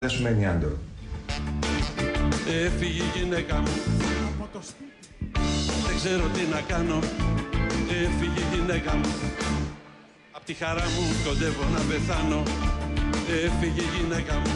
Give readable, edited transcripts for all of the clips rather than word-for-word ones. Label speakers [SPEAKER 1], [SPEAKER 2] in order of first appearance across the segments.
[SPEAKER 1] Δεν σου μένει άντρο.
[SPEAKER 2] Έφυγε η γυναίκα μου, δεν ξέρω τι να κάνω. Έφυγε η γυναίκα μου, απ' τη χαρά μου κοντεύω να πεθάνω. Έφυγε η γυναίκα μου.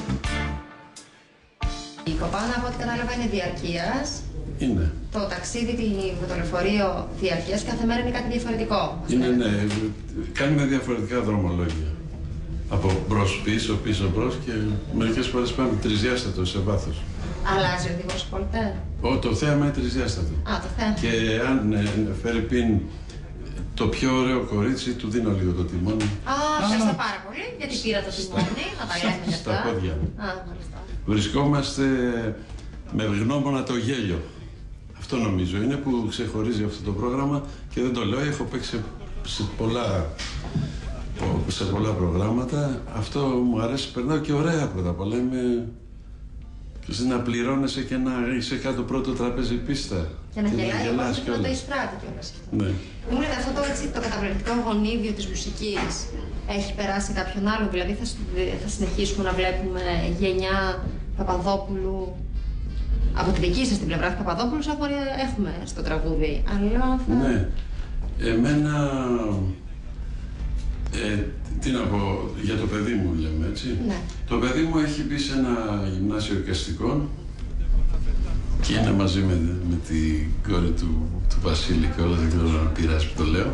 [SPEAKER 3] Η Κοπάνα, από ό,τι κατάλαβα, είναι διαρκείας.
[SPEAKER 2] Είναι.
[SPEAKER 3] Το ταξίδι με το λεωφορείο διαρκείας κάθε μέρα είναι κάτι διαφορετικό.
[SPEAKER 2] Είναι, ναι. Κάνουμε διαφορετικά δρομολόγια. Από μπρος πίσω, πίσω μπρος και μερικές φορές πάμε τρισδιάστατο σε βάθος.
[SPEAKER 3] Αλλάζει ο οδηγός ποτέ?
[SPEAKER 2] Το θέαμα είναι τρισδιάστατο.
[SPEAKER 3] Το θέαμα.
[SPEAKER 2] Και αν φέρει πίν το πιο ωραίο κορίτσι, του δίνω λίγο το τιμόνι.
[SPEAKER 3] Ευχαριστώ πάρα πολύ, γιατί πήρα το τιμόνι, να τα λέμε και αυτά.
[SPEAKER 2] Στα πόδια μου.
[SPEAKER 3] Μάλιστα.
[SPEAKER 2] Βρισκόμαστε με γνώμονα το γέλιο. Αυτό νομίζω είναι που ξεχωρίζει αυτό το πρόγραμμα και δεν το λέω, έχω παίξει σε πολλά προγράμματα. Αυτό μου αρέσει, περνάω και ωραία πρώτα απ' όλα. Να πληρώνεσαι και να είσαι κάτω πρώτο τραπέζι πίστα.
[SPEAKER 3] Και να γελάς και να το εισπράττει κιόλας.
[SPEAKER 2] Ναι.
[SPEAKER 3] Μου λέτε αυτό το καταπληκτικό γονίδιο της μουσικής έχει περάσει κάποιον άλλο, δηλαδή θα συνεχίσουμε να βλέπουμε γενιά Παπαδόπουλου. Από τη δική σας την πλευρά του Παπαδόπουλου έχουμε στο τραγούδι, αλλά θα...
[SPEAKER 2] Ναι. Εμένα... τι να πω, για το παιδί μου λέμε, έτσι.
[SPEAKER 3] Ναι.
[SPEAKER 2] Το παιδί μου έχει μπει σε ένα γυμνάσιο εικαστικών και είναι μαζί με την κόρη του Βασίλη και όλα, δεν ξέρω αν πειράζει που το λέω.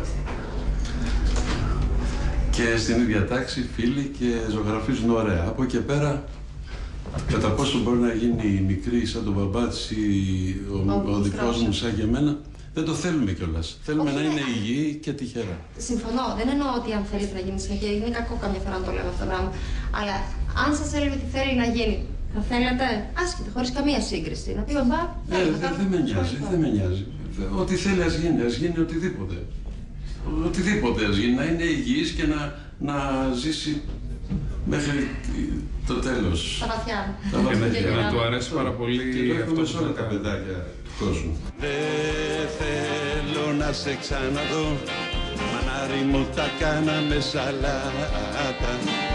[SPEAKER 2] Και στην ίδια τάξη φίλοι και ζωγραφίζουν ωραία. Από εκεί πέρα, κατά πόσο μπορεί να γίνει μικρή σαν τον μπαμπά της ή ο δικός μου σαν και εμένα, δεν το θέλουμε κιόλας. Θέλουμε να είναι υγιή και τυχερά.
[SPEAKER 3] Συμφωνώ. Δεν εννοώ ότι αν θέλετε να γίνει συνέχεια, είναι κακό καμιά φορά να το λέμε αυτό το πράγμα. Αλλά αν σας έλεγε ότι θέλει να γίνει, θα θέλετε, άσχετα, χωρίς καμία σύγκριση, να πει μπαμπά.
[SPEAKER 2] Δεν με νοιάζει, δεν με νοιάζει. Ό,τι θέλει ας γίνει οτιδήποτε. Οτιδήποτε ας γίνει, να είναι υγιής και να ζήσει μέχρι το τέλος.
[SPEAKER 3] Τα βαθιά.
[SPEAKER 4] Και να του αρέσει πάρα πολύ αυτό
[SPEAKER 2] σε όλα τα παιδάκια του κόσμου.
[SPEAKER 5] Δεν θέλω να σε ξαναδώ, μανάρι μου τα κάναμε σαλάτα.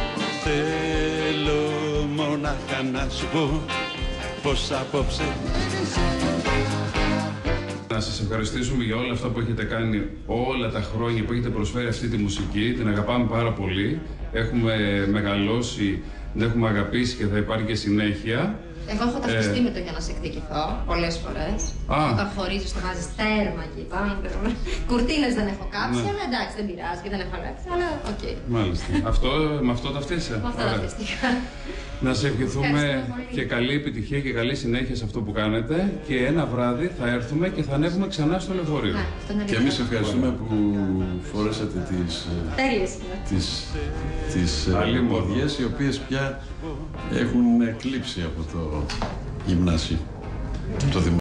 [SPEAKER 5] Θέλω μονάχα να σου πω πως απόψε.
[SPEAKER 4] Να σας ευχαριστήσουμε για όλα αυτά που έχετε κάνει όλα τα χρόνια που έχετε προσφέρει αυτή τη μουσική. Την αγαπάμε πάρα πολύ. Έχουμε μεγαλώσει, την έχουμε αγαπήσει και θα υπάρχει και συνέχεια.
[SPEAKER 3] Εγώ έχω ταυτιστεί με το για να σε εκδικηθώ πολλές φορές. Όταν χωρίζεις το βάζεις τέρμα εκεί πάνω. Κουρτίνες δεν έχω κάψει, αλλά εντάξει δεν πειράζει και δεν έχω αλλάξει, αλλά οκ.
[SPEAKER 4] Μάλιστα. Με αυτό ταυτίσαι.
[SPEAKER 3] Με αυτό ταυτίστηκα.
[SPEAKER 4] Να σε ευχηθούμε και καλή επιτυχία και καλή συνέχεια σε αυτό που κάνετε. Και ένα βράδυ θα έρθουμε και θα ανέβουμε ξανά στο λεωφορείο.
[SPEAKER 2] Και εμείς ευχαριστούμε που φορέσατε τις αλίμποδιες, οι οποίες πια έχουν εκλείψει από το γυμνάσιο.